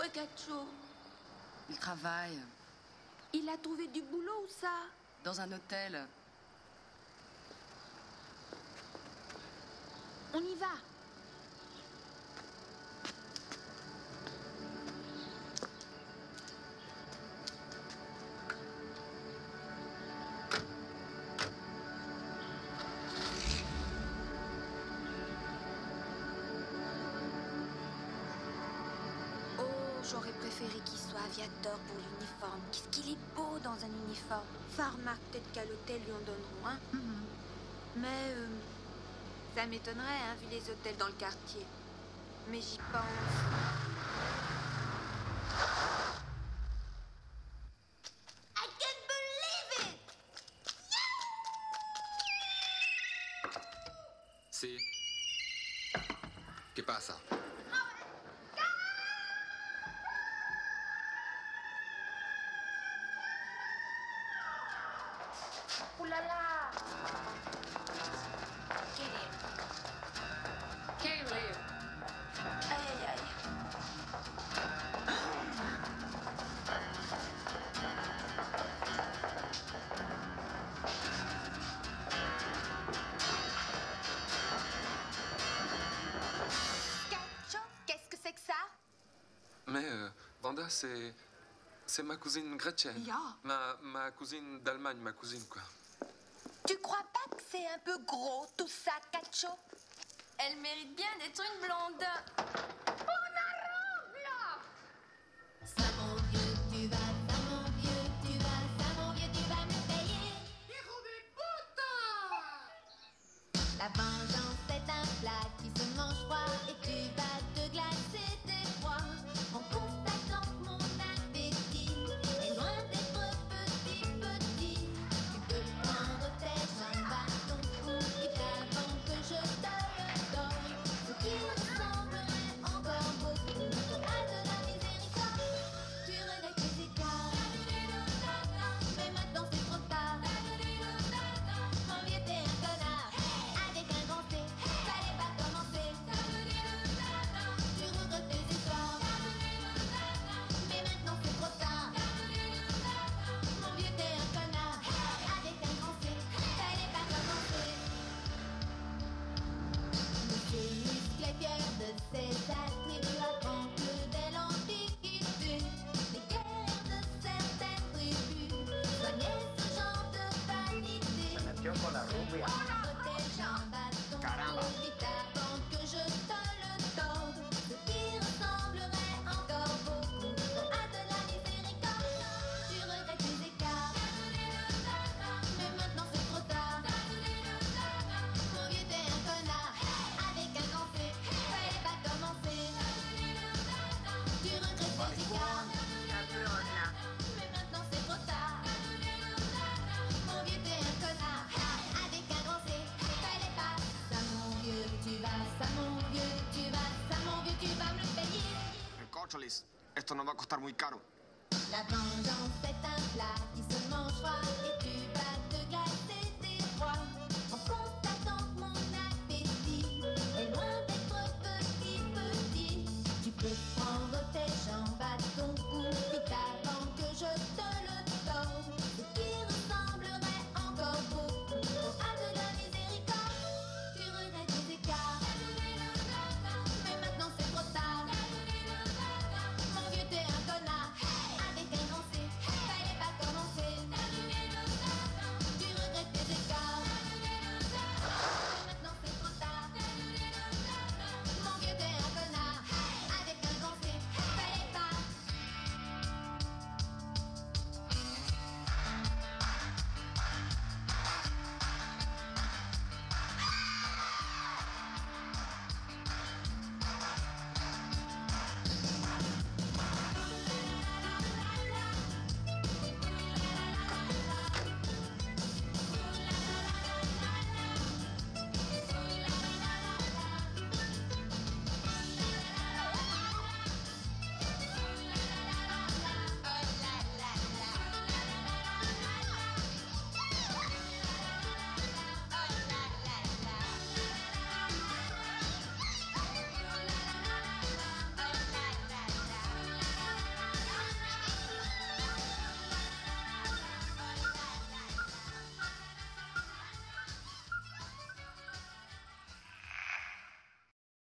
Cacho? Il travaille. Il a trouvé du boulot ou ça? Dans un hôtel. On y va. J'aurais préféré qu'il soit aviateur pour l'uniforme. Qu'est-ce qu'il est beau dans un uniforme. Enfin, remarque, peut-être qu'à l'hôtel lui en donneront un. Mais ça m'étonnerait, hein, vu les hôtels dans le quartier. Mais j'y pense. I can't believe it! Sì. Che passa? Oulala! Caleb! Aïe, aïe, aïe. Cacho, qu'est-ce que c'est que ça? Mais, Vanda, c'est ma cousine Gretchen. Ja. Ma cousine d'Allemagne, ma cousine, quoi. Tu crois pas que c'est un peu gros tout ça, Cacho? Elle mérite bien d'être une blonde. Ça mon vieux, tu vas, ça mon vieux, tu vas, ça mon vieux, tu vas me payer. La vengeance est un plat qui se mange froid et tu vas te glacer tes froids en constatant que mon appétit est loin d'être petit, petit. Tu peux prendre tes jambes à ton cou et avant que je te le donne, ce qui ressemblerait encore beaucoup à de la miséricorde. Tu regrettes tes écarts, mais maintenant c'est trop tard. Mon vieux, t'es un connard, avec un grand C, fallait pas commencer. Tu regrettes tes histoires, mais maintenant c'est trop tard. Mon vieux, t'es un connard, avec un grand C, fallait pas commencer. Monsieur Muscle est fier de ses attributs, apprend que dès l'Antiquité, les guerres de certaines tribus soignaient ce genre de vanité. Prendre tes jambes à ton cou, vite avant que je te le torde, ce qui ressemblerait encore beaucoup à de la miséricorde. Tu regrettes tes écarts, mais maintenant c'est trop tard. Mon vieux, t'es un connard, avec un grand C, fallait pas commencer. Tu regrettes tes écarts, mais maintenant c'est trop tard. Mon vieux, t'es un connard, avec un grand C, fallait pas. Ça mon vieux, tu vas, ça mon vieux, tu vas, ça mon vieux, tu vas me le payer. Cócholis, esto nos va a costar muy caro. La vengeance est un plat qui se mange froid et tu vas te glacer tes froids